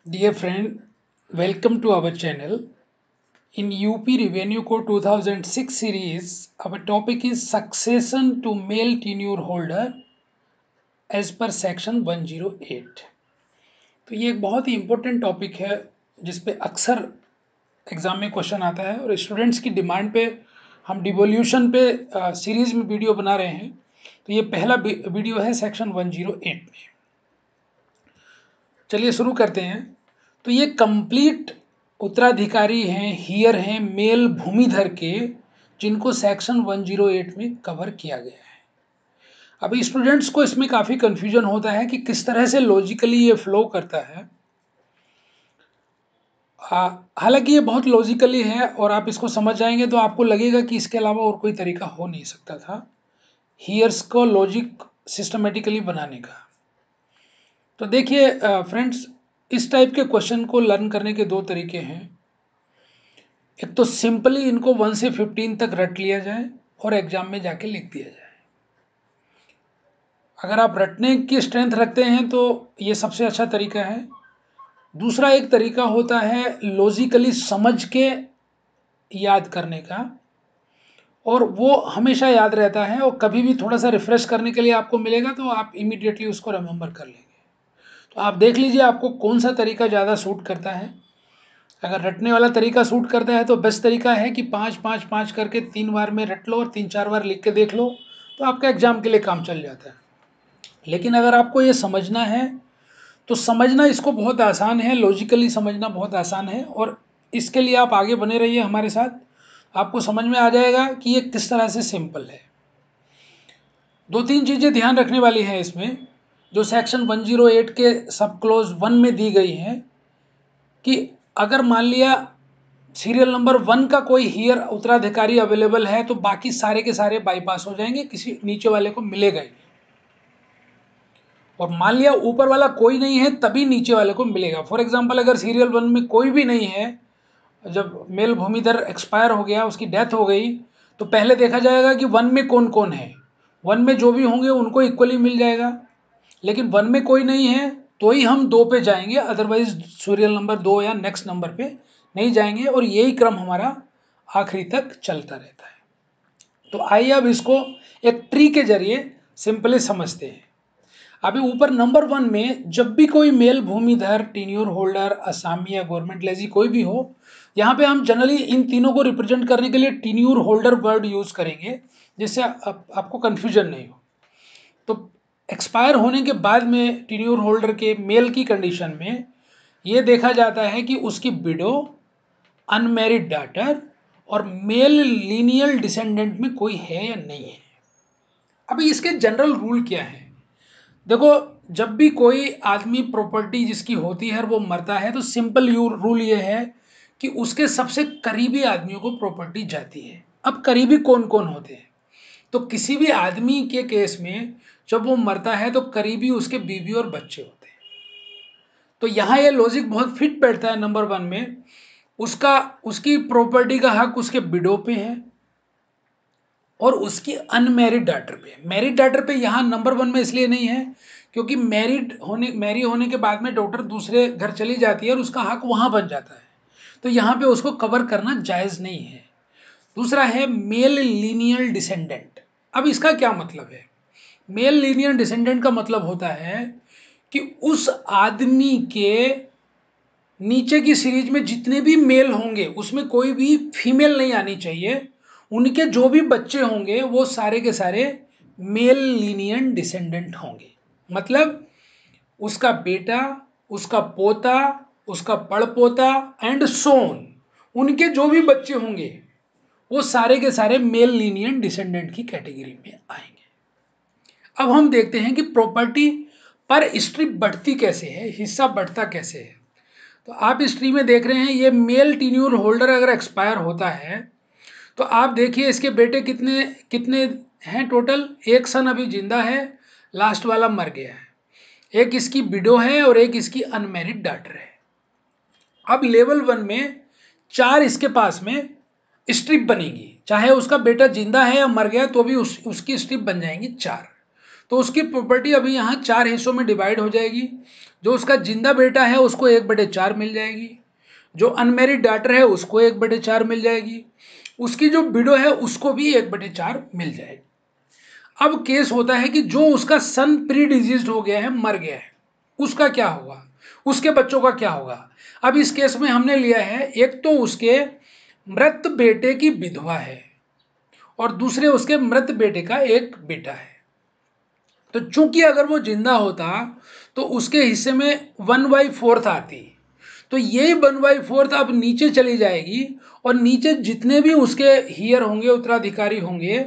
Dear friend, welcome to our channel. In UP Revenue Code 2006 series, our topic is succession to male tenure holder as per section 108. तो ये एक बहुत ही important topic है जिस पे अक्सर एग्जाम में क्वेश्चन आता है और स्टूडेंट्स की डिमांड पे हम डिवोल्यूशन पे सीरीज में वीडियो बना रहे हैं। तो ये पहला वीडियो है सेक्शन 108 में। चलिए शुरू करते हैं। तो ये कंप्लीट उत्तराधिकारी हैं, हियर हैं मेल भूमिधर के, जिनको सेक्शन 108 में कवर किया गया है। अभी स्टूडेंट्स को इसमें काफ़ी कंफ्यूजन होता है कि किस तरह से लॉजिकली ये फ्लो करता है। हालांकि ये बहुत लॉजिकली है और आप इसको समझ जाएंगे तो आपको लगेगा कि इसके अलावा और कोई तरीका हो नहीं सकता था हियर्स को लॉजिक सिस्टमेटिकली बनाने का। तो देखिए फ्रेंड्स, इस टाइप के क्वेश्चन को लर्न करने के दो तरीके हैं। एक तो सिंपली इनको 1 से 15 तक रट लिया जाए और एग्जाम में जाके लिख दिया जाए। अगर आप रटने की स्ट्रेंथ रखते हैं तो ये सबसे अच्छा तरीका है। दूसरा एक तरीका होता है लॉजिकली समझ के याद करने का, और वो हमेशा याद रहता है और कभी भी थोड़ा सा रिफ्रेश करने के लिए आपको मिलेगा तो आप इमीडिएटली उसको रिमेंबर कर लेंगे। तो आप देख लीजिए आपको कौन सा तरीका ज़्यादा सूट करता है। अगर रटने वाला तरीका सूट करता है तो बेस्ट तरीका है कि 5-5-5 करके 3 बार में रट लो और 3-4 बार लिख के देख लो, तो आपका एग्जाम के लिए काम चल जाता है। लेकिन अगर आपको ये समझना है तो समझना इसको बहुत आसान है, लॉजिकली समझना बहुत आसान है, और इसके लिए आप आगे बने रहिए हमारे साथ। आपको समझ में आ जाएगा कि ये किस तरह से सिंपल है। 2-3 चीज़ें ध्यान रखने वाली हैं इसमें, जो सेक्शन 108 के सब क्लोज 1 में दी गई हैं, कि अगर मान लिया सीरियल नंबर 1 का कोई हियर उत्तराधिकारी अवेलेबल है तो बाकी सारे के सारे बाईपास हो जाएंगे, किसी नीचे वाले को मिलेगा ही। और मान लिया ऊपर वाला कोई नहीं है तभी नीचे वाले को मिलेगा। फॉर एग्जांपल अगर सीरियल 1 में कोई भी नहीं है, जब मेल भूमिधर एक्सपायर हो गया, उसकी डेथ हो गई, तो पहले देखा जाएगा कि 1 में कौन कौन है। 1 में जो भी होंगे उनको इक्वली मिल जाएगा। लेकिन 1 में कोई नहीं है तो ही हम 2 पे जाएंगे, अदरवाइज सीरियल नंबर 2 या नेक्स्ट नंबर पे नहीं जाएंगे, और यही क्रम हमारा आखिरी तक चलता रहता है। तो आइए अब इसको एक ट्री के जरिए सिंपली समझते हैं। अभी ऊपर नंबर 1 में जब भी कोई मेल भूमिधर, टेन्योर होल्डर, असामी या गवर्नमेंट लेजी कोई भी हो, यहाँ पे हम जनरली इन तीनों को रिप्रेजेंट करने के लिए टेन्योर होल्डर वर्ड यूज करेंगे, जिससे आपको कंफ्यूजन नहीं हो। तो एक्सपायर होने के बाद में टेन्योर होल्डर के मेल की कंडीशन में ये देखा जाता है कि उसकी विडो, अनमैरिड डॉटर और मेल लीनियल डिसेंडेंट में कोई है या नहीं है। अभी इसके जनरल रूल क्या है? देखो, जब भी कोई आदमी प्रॉपर्टी जिसकी होती है और वो मरता है तो सिंपल रूल ये है कि उसके सबसे करीबी आदमियों को प्रॉपर्टी जाती है। अब करीबी कौन कौन होते हैं? तो किसी भी आदमी के केस में जब वो मरता है तो करीबी उसके बीवी और बच्चे होते हैं। तो यहाँ ये लॉजिक बहुत फिट बैठता है। नंबर 1 में उसका उसकी प्रॉपर्टी का हक उसके विडो पे है और उसकी अनमैरिड डॉटर पे। मैरिड डॉटर पे यहाँ नंबर 1 में इसलिए नहीं है क्योंकि मैरी होने के बाद में डॉटर दूसरे घर चली जाती है और उसका हक वहाँ बन जाता है, तो यहाँ पे उसको कवर करना जायज़ नहीं है। दूसरा है मेल लीनियल डिसेंडेंट। अब इसका क्या मतलब है? मेल लीनियल डिसेंडेंट का मतलब होता है कि उस आदमी के नीचे की सीरीज में जितने भी मेल होंगे उसमें कोई भी फीमेल नहीं आनी चाहिए। उनके जो भी बच्चे होंगे वो सारे के सारे मेल लीनियन डिसेंडेंट होंगे। मतलब उसका बेटा, उसका पोता, उसका पड़पोता एंड सोन, उनके जो भी बच्चे होंगे वो सारे के सारे मेल लीनियन डिसेंडेंट की कैटेगरी में आएंगे। अब हम देखते हैं कि प्रॉपर्टी पर स्ट्रिप बढ़ती कैसे है, हिस्सा बढ़ता कैसे है। तो आप इस ट्री में देख रहे हैं ये मेल टेन्योर होल्डर अगर एक्सपायर होता है तो आप देखिए इसके बेटे कितने कितने हैं टोटल। एक सन अभी जिंदा है, लास्ट वाला मर गया है, एक इसकी विडो है और एक इसकी अनमैरिड डॉटर है। अब लेवल 1 में 4 इसके पास में स्ट्रिप बनेगी, चाहे उसका बेटा जिंदा है या मर गया तो भी उसकी स्ट्रिप बन जाएंगी 4। तो उसकी प्रॉपर्टी अभी यहाँ 4 हिस्सों में डिवाइड हो जाएगी। जो उसका जिंदा बेटा है उसको 1/4 मिल जाएगी, जो अनमेरिड डॉटर है उसको 1/4 मिल जाएगी, उसकी जो विडो है उसको भी 1/4 मिल जाएगी। अब केस होता है कि जो उसका सन प्री डिजीज्ड हो गया है, मर गया है, उसका क्या होगा, उसके बच्चों का क्या होगा। अब इस केस में हमने लिया है, एक तो उसके मृत बेटे की विधवा है और दूसरे उसके मृत बेटे का एक बेटा है। तो चूंकि अगर वो जिंदा होता तो उसके हिस्से में 1/4 आती, तो यही 1/4 अब नीचे चली जाएगी और नीचे जितने भी उसके हियर होंगे, उत्तराधिकारी होंगे,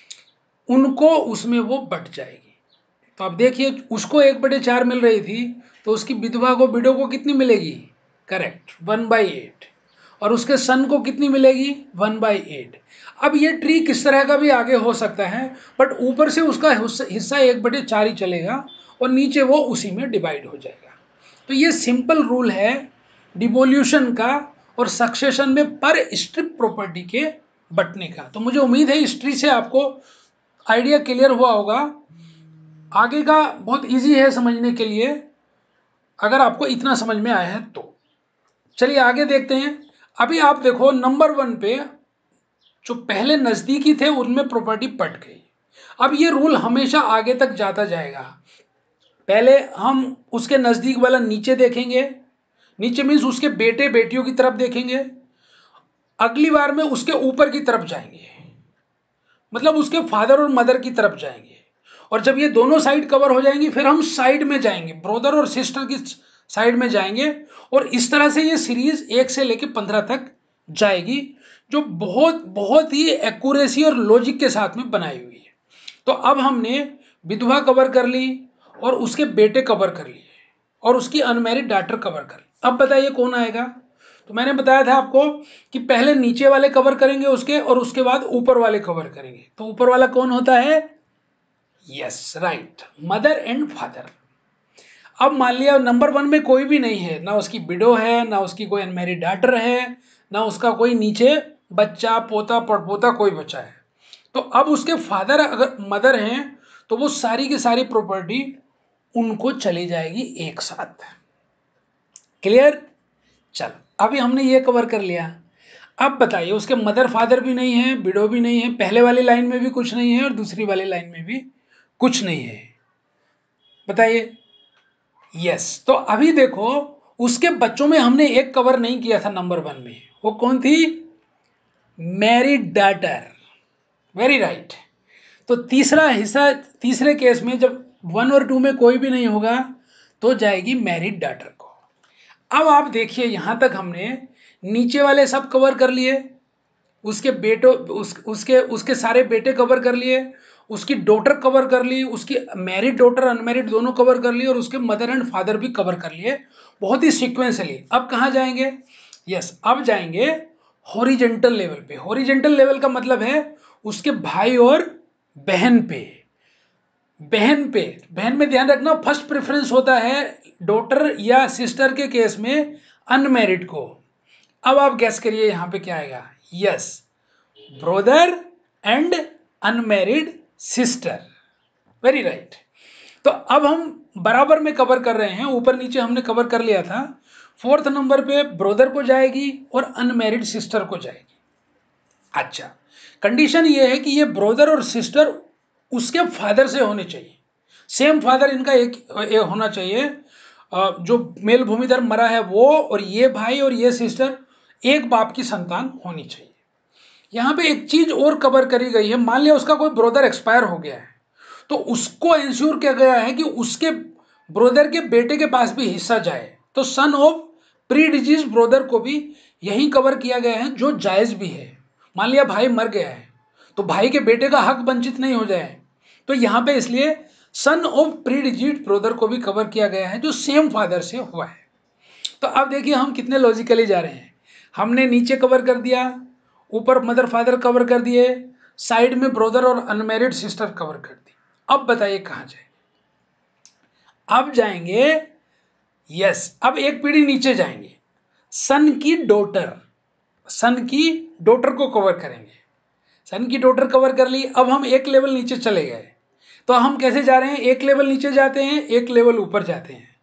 उनको उसमें वो बट जाएगी। तो अब देखिए, उसको 1/4 मिल रही थी, तो उसकी विधवा को, विडो को कितनी मिलेगी, करेक्ट 1/8, और उसके सन को कितनी मिलेगी 1/8। अब ये ट्री किस तरह का भी आगे हो सकता है, बट ऊपर से उसका हिस्सा 1/4 ही चलेगा और नीचे वो उसी में डिवाइड हो जाएगा। तो ये सिंपल रूल है डिवोल्यूशन का और सक्सेशन में पर स्ट्रिप प्रॉपर्टी के बंटने का। तो मुझे उम्मीद है इस ट्री से आपको आइडिया क्लियर हुआ होगा। आगे का बहुत इजी है समझने के लिए, अगर आपको इतना समझ में आया है तो। चलिए आगे देखते हैं। अभी आप देखो नंबर 1 पे जो पहले नजदीकी थे उनमें प्रॉपर्टी पट गई। अब ये रूल हमेशा आगे तक जाता जाएगा। पहले हम उसके नजदीक वाला नीचे देखेंगे, नीचे मीन्स उसके बेटे बेटियों की तरफ देखेंगे, अगली बार में उसके ऊपर की तरफ जाएंगे, मतलब उसके फादर और मदर की तरफ जाएंगे, और जब ये दोनों साइड कवर हो जाएंगी फिर हम साइड में जाएंगे, ब्रदर और सिस्टर की साइड में जाएंगे, और इस तरह से ये सीरीज 1 से लेकर 15 तक जाएगी, जो बहुत बहुत ही एक्यूरेसी और लॉजिक के साथ में बनाई हुई है। तो अब हमने विधवा कवर कर ली और उसके बेटे कवर कर लिए और उसकी अनमैरिड डॉटर कवर कर ली। अब बताइए कौन आएगा। तो मैंने बताया था आपको कि पहले नीचे वाले कवर करेंगे उसके, और उसके बाद ऊपर वाले कवर करेंगे। तो ऊपर वाला कौन होता है, yes right, mother and father. अब मान लिया नंबर 1 में कोई भी नहीं है, ना उसकी विडो है, ना उसकी कोई अनमैरिड डॉटर है, ना उसका कोई नीचे बच्चा पोता पड़पोता कोई बच्चा है। तो अब उसके फादर अगर मदर हैं तो वो सारी की सारी प्रॉपर्टी उनको चली जाएगी एक साथ। क्लियर। चलो अभी हमने ये कवर कर लिया। अब बताइए उसके मदर फादर भी नहीं है, विडो भी नहीं है, पहले वाली लाइन में भी कुछ नहीं है और दूसरी वाली लाइन में भी कुछ नहीं है। बताइए। यस, तो अभी देखो उसके बच्चों में हमने एक कवर नहीं किया था नंबर 1 में, वो कौन थी, मैरिड डॉटर। Very right. तो तीसरा हिस्सा, तीसरे केस में जब 1 और 2 में कोई भी नहीं होगा तो जाएगी मैरिड डॉटर को। अब आप देखिए यहां तक हमने नीचे वाले सब कवर कर लिए, उसके बेटों उसके उसके सारे बेटे कवर कर लिए, उसकी डॉटर कवर कर ली, उसकी मैरिड डॉटर अनमैरिड दोनों कवर कर लिए, और उसके मदर एंड फादर भी कवर कर लिए, बहुत ही सीक्वेंसली। अब कहाँ जाएंगे, यस अब जाएंगे हॉरिजेंटल लेवल पे। हॉरिजेंटल लेवल का मतलब है उसके भाई और बहन पे। बहन में ध्यान रखना फर्स्ट प्रेफरेंस होता है डॉटर या सिस्टर के केस में अनमैरिड को। अब आप गैस करिए यहां पे क्या आएगा, yes brother and unmarried sister. Very right. तो अब हम बराबर में कवर कर रहे हैं, ऊपर नीचे हमने कवर कर लिया था। 4th नंबर पे ब्रदर को जाएगी और अनमैरिड सिस्टर को जाएगी। अच्छा, कंडीशन ये है कि ये ब्रदर और सिस्टर उसके फादर से होने चाहिए, सेम फादर इनका एक होना चाहिए। जो मेल भूमिधर मरा है वो, और ये भाई और ये सिस्टर एक बाप की संतान होनी चाहिए। यहाँ पे एक चीज और कवर करी गई है, मान लिया उसका कोई ब्रदर एक्सपायर हो गया है तो उसको इंश्योर किया गया है कि उसके ब्रदर के बेटे के पास भी हिस्सा जाए। तो son of predeceased brother को भी यही कवर किया गया है, जो जायज भी है। मान लिया भाई मर गया है तो भाई के बेटे का हक वंचित नहीं हो जाए, तो यहाँ पे इसलिए son of predeceased brother को भी कवर किया गया है, जो सेम फादर से हुआ है। तो अब देखिए हम कितने लॉजिकली जा रहे हैं। हमने नीचे कवर कर दिया, ऊपर मदर फादर कवर कर दिए, साइड में ब्रदर और अनमैरिड सिस्टर कवर कर दी। अब बताइए कहां जाए। अब जाएंगे, यस अब एक पीढ़ी नीचे जाएंगे, सन की डॉटर, सन की डॉटर को कवर करेंगे। सन की डॉटर कवर कर ली। अब हम एक लेवल नीचे चले गए, तो हम कैसे जा रहे हैं, एक लेवल नीचे जाते हैं एक लेवल ऊपर जाते हैं,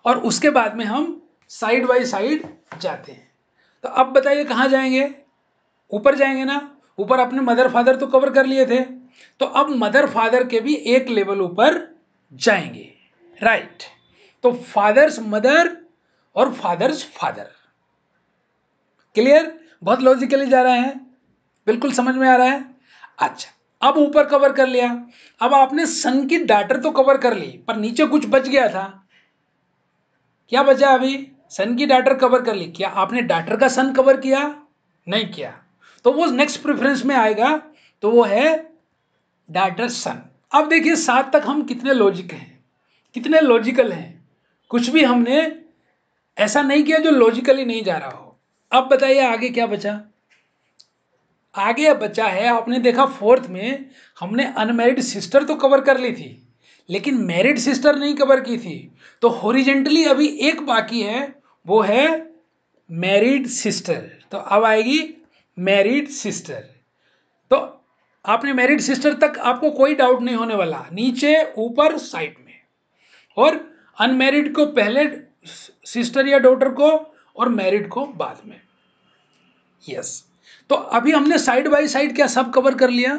और उसके बाद में हम साइड बाय साइड जाते हैं। तो अब बताइए कहाँ जाएंगे, ऊपर जाएंगे ना। ऊपर अपने मदर फादर तो कवर कर लिए थे, तो अब मदर फादर के भी एक लेवल ऊपर जाएंगे, राइट। तो फादर्स मदर और फादर्स फादर, क्लियर, बहुत लॉजिकली जा रहा है, बिल्कुल समझ में आ रहा है। अच्छा, अब ऊपर कवर कर लिया, अब आपने सन की डॉटर तो कवर कर ली, पर नीचे कुछ बच गया था। क्या बचा अभी? सन की डॉटर कवर कर ली, क्या आपने डॉटर का सन कवर किया? नहीं किया, तो वो नेक्स्ट प्रेफरेंस में आएगा, तो वो है डॉटर सन। अब देखिए 7 तक हम कितने लॉजिक हैं, कितने लॉजिकल हैं, कुछ भी हमने ऐसा नहीं किया जो लॉजिकली नहीं जा रहा हो। अब बताइए आगे क्या बचा। आगे बचा है, आपने देखा फोर्थ में हमने अनमैरिड सिस्टर तो कवर कर ली थी, लेकिन मैरिड सिस्टर नहीं कवर की थी। तो हॉरिजेंटली अभी एक बाकी है, वो है मैरिड सिस्टर। तो अब आएगी मैरिड सिस्टर। तो आपने मैरिड सिस्टर तक आपको कोई डाउट नहीं होने वाला, नीचे ऊपर साइड में, और अनमैरिड को पहले सिस्टर या डॉटर को, और मैरिड को बाद में। यस, तो अभी हमने साइड बाय साइड क्या सब कवर कर लिया?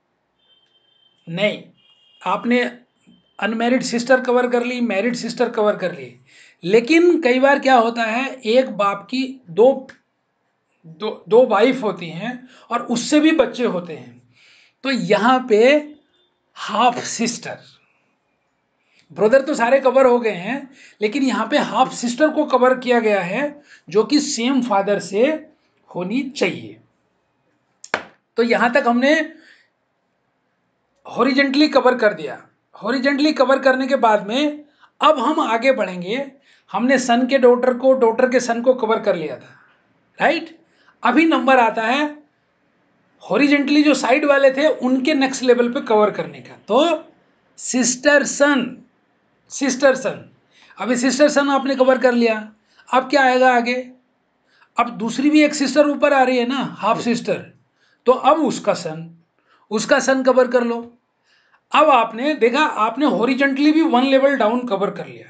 नहीं, आपने अनमैरिड सिस्टर कवर कर ली, मैरिड सिस्टर कवर कर ली, लेकिन कई बार क्या होता है, एक बाप की दो वाइफ होती हैं और उससे भी बच्चे होते हैं, तो यहां पे हाफ सिस्टर, ब्रदर तो सारे कवर हो गए हैं, लेकिन यहां पे हाफ सिस्टर को कवर किया गया है, जो कि सेम फादर से होनी चाहिए। तो यहां तक हमने हॉरिजेंटली कवर कर दिया। हॉरिजेंटली कवर करने के बाद में अब हम आगे बढ़ेंगे। हमने सन के डॉटर को, डॉटर के सन को कवर कर लिया था, राइट। अभी नंबर आता है हॉरिजेंटली जो साइड वाले थे उनके नेक्स्ट लेवल पे कवर करने का। तो सिस्टर सन, सिस्टर सन, अभी सिस्टर सन आपने कवर कर लिया। अब क्या आएगा आगे? अब दूसरी भी एक सिस्टर ऊपर आ रही है ना, हाफ सिस्टर, तो अब उसका सन, उसका सन कवर कर लो। अब आपने देखा, आपने हॉरिजेंटली भी 1 लेवल डाउन कवर कर लिया।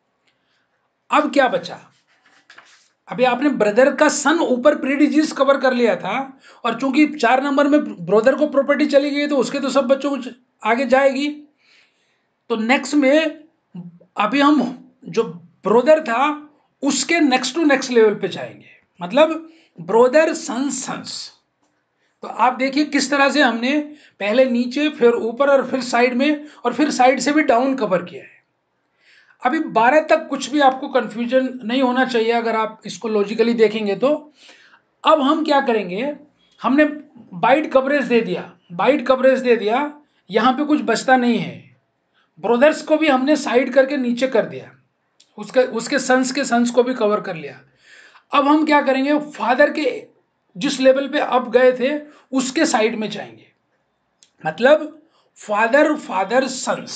अब क्या बचा? अभी आपने ब्रदर का सन ऊपर प्रीडिजीज कवर कर लिया था, और चूंकि 4 नंबर में ब्रदर को प्रॉपर्टी चली गई, तो उसके तो सब बच्चों को आगे जाएगी। तो नेक्स्ट में अभी हम जो ब्रदर था उसके नेक्स्ट टू नेक्स्ट लेवल पे जाएंगे, मतलब ब्रदर सन सन्स। तो आप देखिए किस तरह से हमने पहले नीचे, फिर ऊपर, और फिर साइड में, और फिर साइड से भी डाउन कवर किया है। अभी 12 तक कुछ भी आपको कंफ्यूजन नहीं होना चाहिए अगर आप इसको लॉजिकली देखेंगे तो। अब हम क्या करेंगे, हमने वाइड कवरेज दे दिया, वाइड कवरेज दे दिया, यहां पे कुछ बचता नहीं है। ब्रदर्स को भी हमने साइड करके नीचे कर दिया, उसके सन्स के सन्स को भी कवर कर लिया। अब हम क्या करेंगे, फादर के जिस लेवल पे अब गए थे उसके साइड में जाएंगे, मतलब father father sons,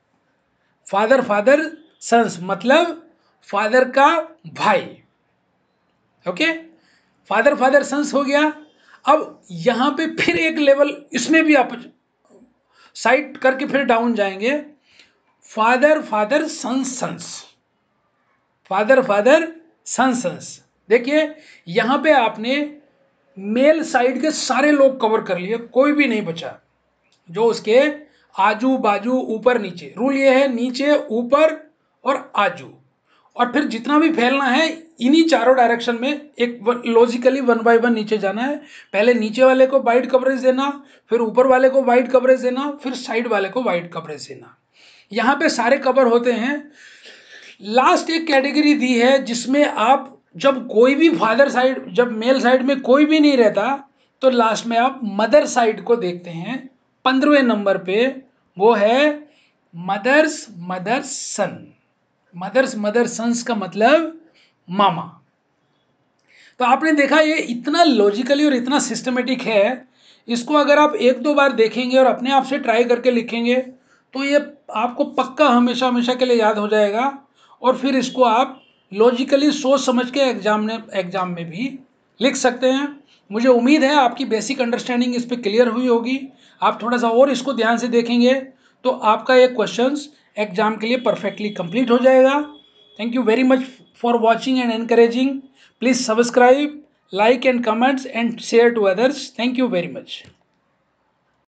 father father sons मतलब फादर का भाई। ओके, फादर फादर सन्स हो गया। अब यहां पे फिर एक लेवल, इसमें भी आप साइड करके फिर डाउन जाएंगे, father father sons sons, father father sons sons. देखिए यहां पे आपने मेल साइड के सारे लोग कवर कर लिए, कोई भी नहीं बचा जो उसके आजू बाजू ऊपर नीचे। रूल ये है, नीचे ऊपर और आजू, और फिर जितना भी फैलना है इन्हीं चारों डायरेक्शन में, एक लॉजिकली 1 बाय 1 नीचे जाना है। पहले नीचे वाले को वाइड कवरेज देना, फिर ऊपर वाले को वाइड कवरेज देना, फिर साइड वाले को वाइड कवरेज देना। यहां पे सारे कवर होते हैं। लास्ट एक कैटेगरी दी है जिसमें आप, जब कोई भी फादर साइड, जब मेल साइड में कोई भी नहीं रहता, तो लास्ट में आप मदर साइड को देखते हैं 15वें नंबर पे, वो है mothers mother son. Mothers mother sons का मतलब मामा। तो आपने देखा ये इतना लॉजिकली और इतना सिस्टमेटिक है, इसको अगर आप 1-2 बार देखेंगे और अपने आप से ट्राई करके लिखेंगे तो ये आपको पक्का हमेशा हमेशा के लिए याद हो जाएगा, और फिर इसको आप लॉजिकली सोच समझ के एग्जाम में भी लिख सकते हैं। मुझे उम्मीद है आपकी बेसिक अंडरस्टैंडिंग इस पर क्लियर हुई होगी। आप थोड़ा सा और इसको ध्यान से देखेंगे तो आपका ये क्वेश्चंस एग्जाम के लिए परफेक्टली कंप्लीट हो जाएगा। Thank you very much for watching and encouraging. Please subscribe, like and comments and share to others. Thank you very much.